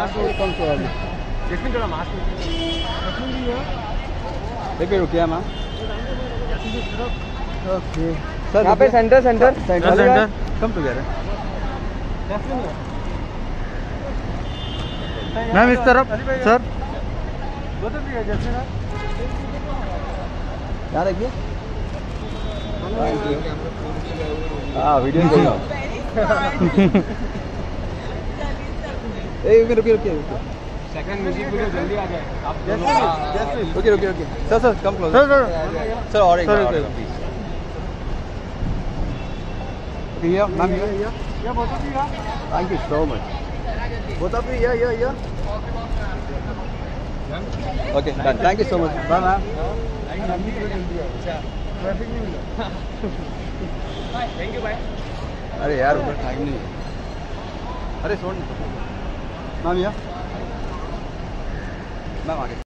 कम से जैस्मिन थोड़ा मास्क देखिए रुकिए मैम। ओके सर यहाँ पे सेंटर कम टुगेदर मैम इस तरफ सर। यहाँ देखिए। हाँ वीडियो कोई ना। रुकिए सेकंड म्यूजिक वीडियो जल्दी आ जाए आप। रुकिए सर कम क्लोज सर और एक बार please. Yeah, ma'am. Yeah, both of you, yeah. Thank you so much. Both of you, yeah. Okay, done. Thank you so much. Bye, ma'am. Thank you, bye. अरे यार उधर time नहीं है। अरे सुन ma'am, या मैम आगे।